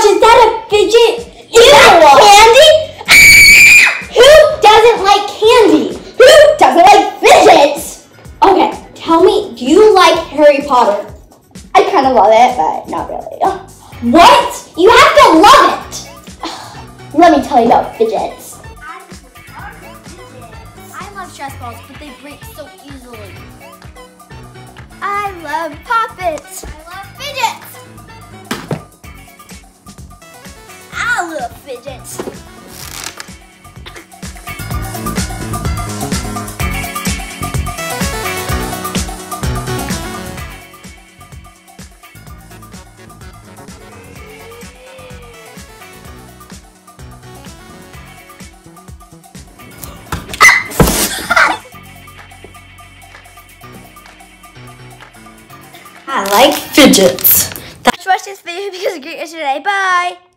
is that a fidget? Is that candy? Who doesn't like candy? Who doesn't like fidgets? Okay, tell me, do you like Harry Potter? I kind of love it, but not really. What? You have to love it. Let me tell you about fidgets. I love stress balls, but they break so easily. I love poppets. I love fidgets. I love fidgets. I like fidgets. Watch this video because it's great today. Bye.